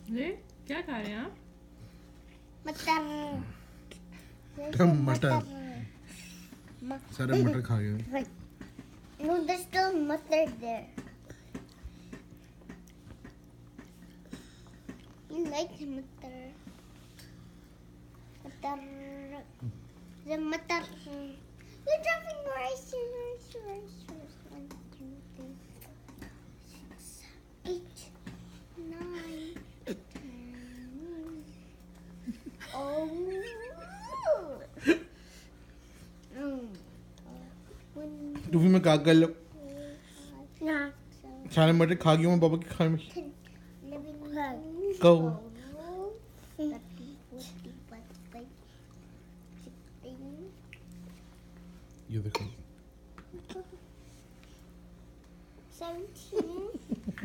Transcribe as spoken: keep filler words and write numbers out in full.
ये क्या खा रहे हैं आप? मटर मटर सारे मटर खा गए. No, there's still mustard there. You like mustard? Mustard. The mustard. You're dropping rice. Rice, rice, rice. One, two, three, six, eight, nine, ten. Oh. Mm. One, तू भी मैं का कर लो. nah. सारे मटर खा गई मैं पापा के खाने में. Ten, eleven, Go. twelve, thirteen, fourteen, fifteen, sixteen, ये देखो. seventeen.